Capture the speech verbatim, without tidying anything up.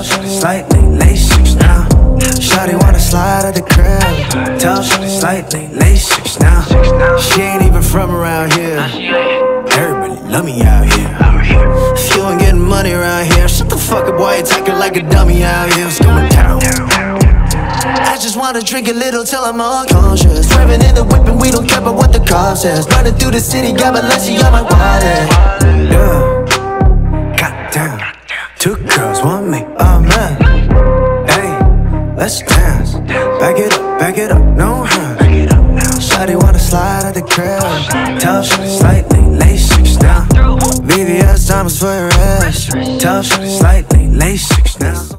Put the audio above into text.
Tell shorty slightly, late six now. Shawty wanna slide at the crib. Tell shorty slightly, late six now. She ain't even from around here. Everybody love me out here. If you ain't getting money around here, shut the fuck up, boy, you talking like a dummy out here. It's going down. I just wanna drink a little till I'm unconscious. Driving in the whip and we don't care about what the car says. Running through the city, got my lesson, got my wallet. Yeah, goddamn. Two girls, one me, oh man. Hey, let's dance. Back it up, back it up, no hands. Shawty wanna slide at the crib. Tell shawty slightly, late six now. V V S diamonds for your ass. Tell shawty slightly, late six now.